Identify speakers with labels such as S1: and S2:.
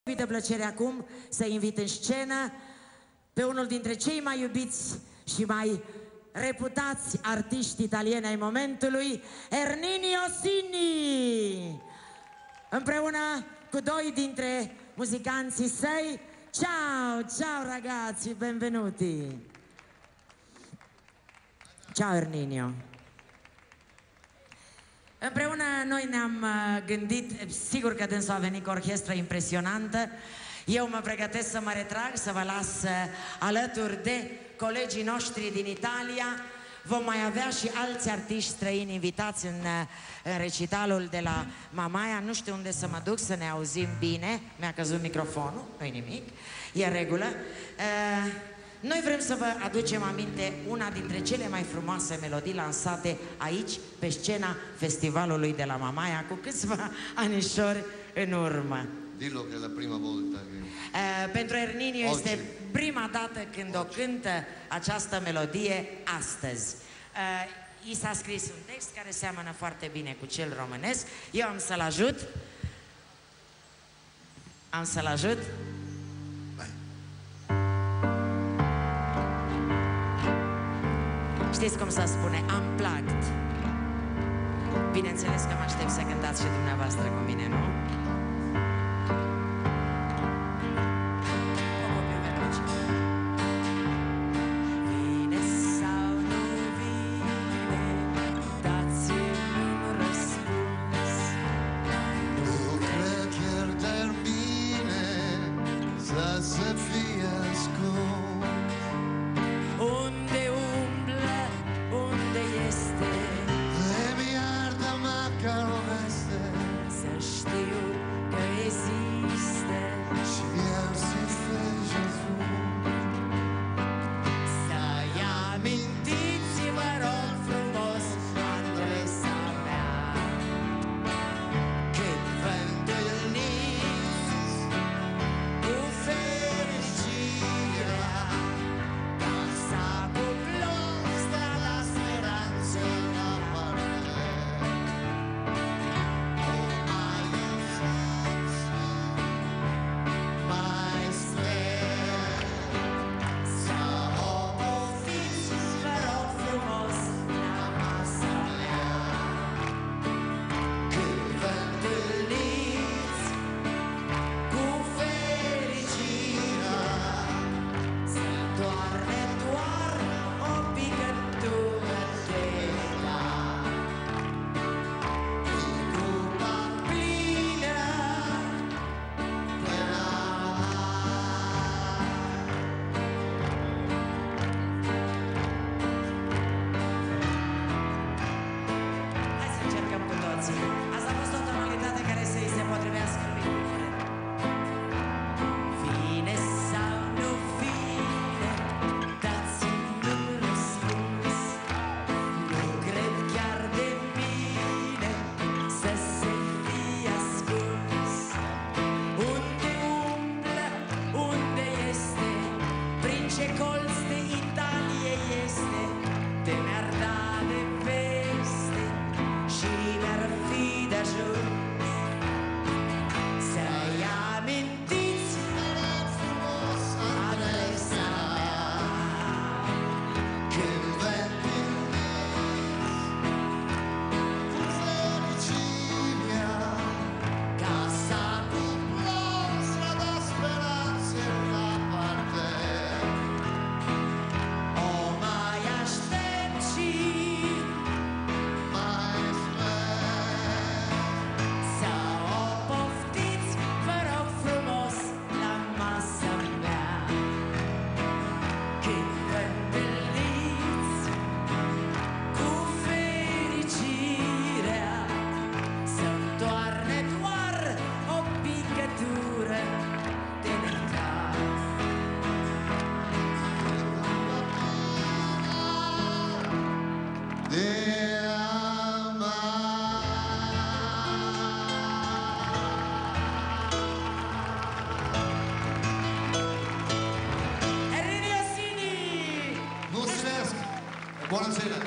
S1: De plăcere acum să invit în scenă pe unul dintre cei mai iubiți și mai reputați artiști italieni ai momentului, Ernini Ossini, împreună cu doi dintre muzicanții săi. Ciao, ciao ragazzi, benvenuti. Ciao Ernino. Împreună noi ne-am gândit, sigur că dânsul a venit cu orchestră impresionantă. Eu mă pregătesc să mă retrag, să vă las alături de colegii noștri din Italia. Vom mai avea și alți artiști străini invitați în recitalul de la Mamaia. Nu știu unde să mă duc să ne auzim bine. Mi-a căzut microfonul, nu-i nimic, e în regulă. Noi vrem să vă aducem aminte una dintre cele mai frumoase melodii lansate aici, pe scena festivalului de la Mamaia, cu câțiva anișori în urmă.
S2: Dillo che è la prima volta che...
S1: Pentru Ernini este prima dată când o cântă această melodie astăzi. I s-a scris un text care seamănă foarte bine cu cel românesc. Eu am să-l ajut. Am să-l ajut. Știți cum se spune? Unplugged. Bineînțeles că mă aștept să cântați și dumneavoastră cu mine, nu? Vine sau nu vine, dați-mi un răspuns.
S2: Nu cred chiar termine să fie ascuns.
S1: Unde umblă, unde este?
S2: Mi iartă măcar o veste.
S1: Să știu că există.
S2: Și el se frege frumos.
S1: Să-i amintiți, vă rog frumos, adresa mea. Când vă întâlniți cu fericirea, casa cu plumb, strada speranței la parte. Mai sper să o poftiți, vă rog frumos, la masa mea. Când vă întâlniți cu fericirea, să doarme doar o picătură de ea. Inima plină de Hai să încercăm cu toții. Asta a fost o tonalitate care să-i se potrivească lui Wilfred. Vine sau nu vine, dați-mi un răspuns. Nu cred chiar de mine să se fie ascuns. Unde umblă, unde este, prin ce colț de Italie este, te mi-ar da de veste și mi-ar fi de ajuns. Să-i amintiți frumos adresa mea.
S2: Când vă întâlniți cu fericirea,
S1: Casa cu
S2: plumb, strada speranței la parte.
S1: o mai aștept și
S2: Mai sper
S1: să o poftiți, vă rog frumos, la masa mea. Când vă întâlniți cu fericirea, să-mi toarne doar o picătură de nectar.
S2: de amar.
S1: Ernini Ossini!
S2: Mulțumesc! Buonasera!